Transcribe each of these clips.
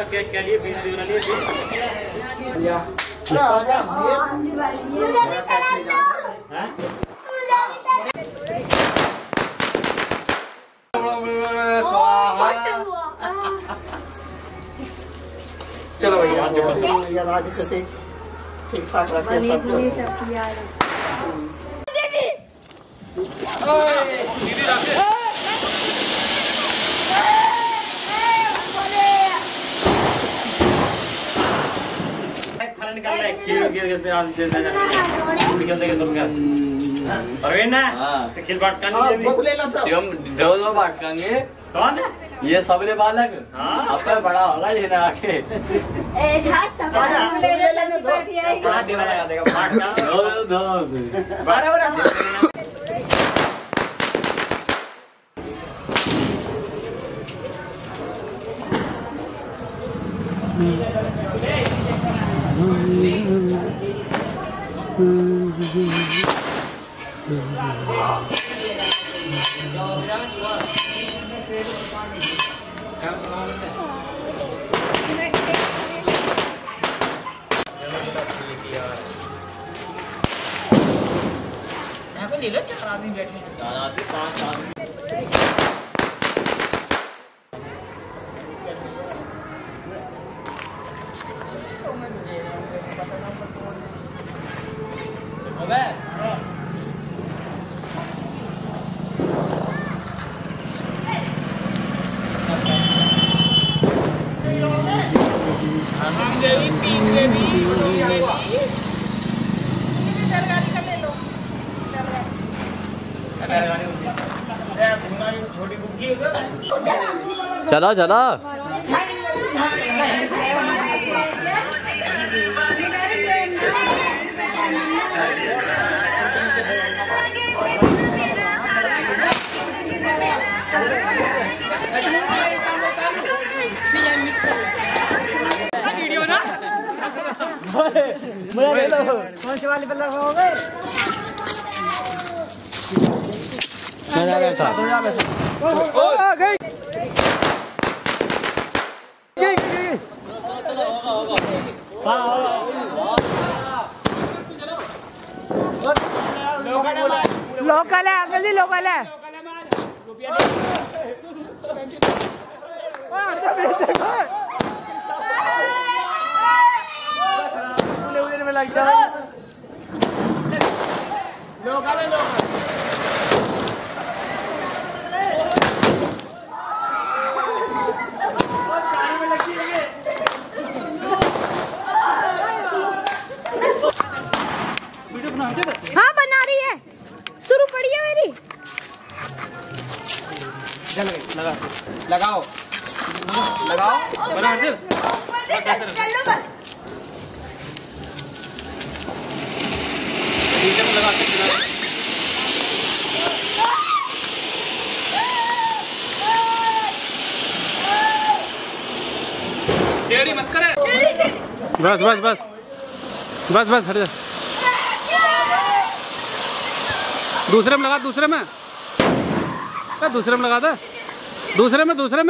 cake के लिए बीज बना लिए चलो भैया आज कैसे ठीक ठाक रखिए सब यार दीदी रखे निकल रहा है खेल के आज निकल तुम क्या अरे ना खेल बांट कर हम डोल में बांट करेंगे कौन ये सबले बालक अब पर बड़ा होगा ये ना आके चलो चलो कौन सी वाली बल्ला हो गए लोकल है अंकल जी लोकल है में लगता है लोकल है लोकल हाँ बना रही है शुरू पड़ी है मेरी लगा लगाओ लगाओ बना टेढ़ी मत करे बस बस बस बस बस हट जा दूसरे में लगा दूसरे में लगा दे दूसरे में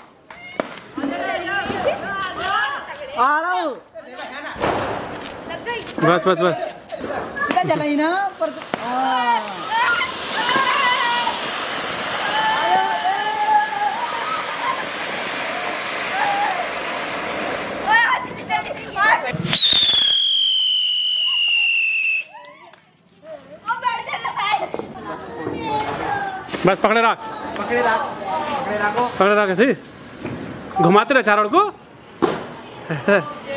आ रहा हूँ बस बस बस चला ही ना पर बस पकड़े रख ऐसे घुमाते रहे चारों को